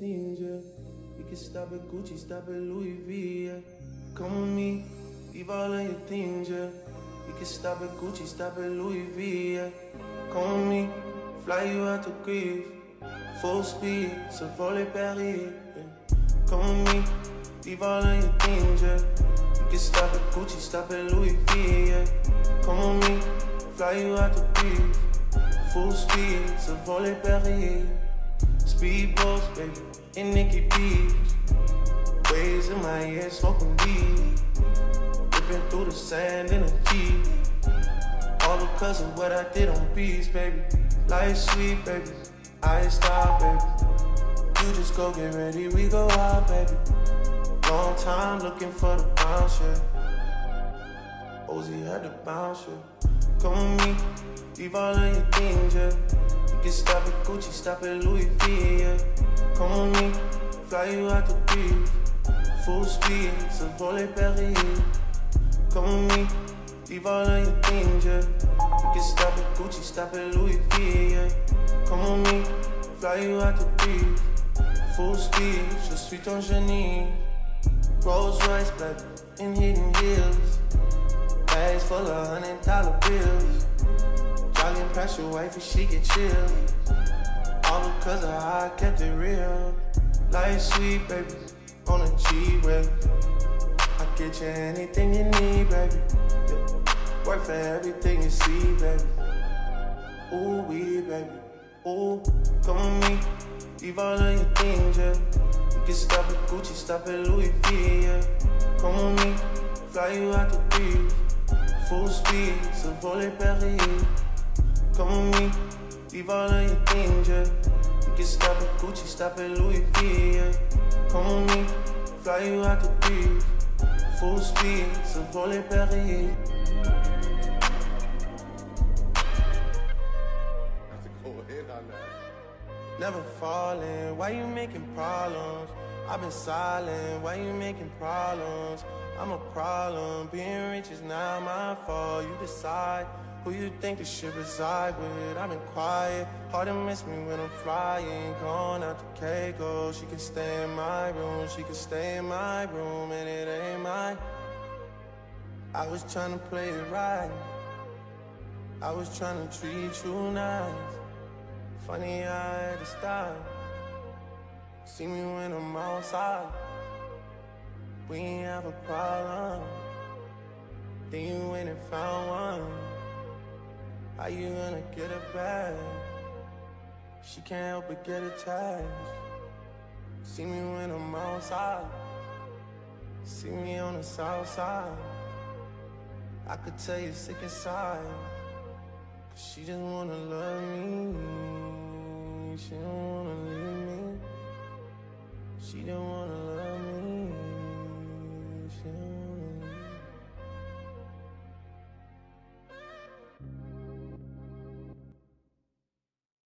things, yeah. We can stop at Gucci, stop at Louis V, yeah. Come with me, leave all of your things, yeah. We can stop at Gucci, stop at Louis V, yeah. Come with me, fly you out to Greece. Full speed, so volley Paris, yeah. Come with me, leave all of your things, yeah. We can stop at Gucci, stop at Louis V, yeah. Come with me, fly you out to Greece. Full speed, so volley Paris. Speedboats, baby, in Nikki Beach. Waves in my ear, smoking weed. Ripping through the sand in a Jeep. All because of what I did on beats, baby. Life's sweet, baby. I ain't stop, baby. You just go get ready, we go out, baby. Long time looking for the bounce, yeah. Ozzy had to bounce, yeah. Come with me, leave all of your things, yeah. You can stop at Gucci, stop at Louis V, yeah. Come with me, fly you out to Greece. Full speed, so volley Paris. Come with me, leave all of your things, yeah. You can stop at Gucci, stop at Louis V, yeah. Come with me, fly you out to Greece. Full speed, je suis ton génie. Rolls Royce, black, in hidden heels. Bags full of $100 bills. Jogging past your wife and she get chilled. All because of how I kept it real. Life's sweet, baby, on a G-Way. I get you anything you need, baby. Yeah. Work for everything you see, baby. Ooh, we, baby. Ooh, come with me, leave all of your things, yeah. You can stop at Gucci, stop at Louis V, yeah. Come with me, fly you out to Greece. Full speed, so volley Paris. Come with me, leave all of your things, yeah. You can stop at Gucci, stop at Louis V, yeah. Come with me, fly you out to Greece. Full speed, so volley Paris. Never falling, why you making problems? I've been silent, why you making problems? I'm a problem, being rich is not my fault. You decide who you think the shit reside with. I've been quiet, hard to miss me when I'm flying. Gone out to Keiko, she can stay in my room. She can stay in my room and it ain't mine. I was trying to play it right. I was trying to treat you nice. Funny I had to stop. See me when I'm outside. We ain't have a problem. Then you went and found one. How you gonna get it back? She can't help but get attached. See me when I'm outside. See me on the south side. I could tell you're sick inside. Cause she just wanna love me. She don't wanna leave me. She don't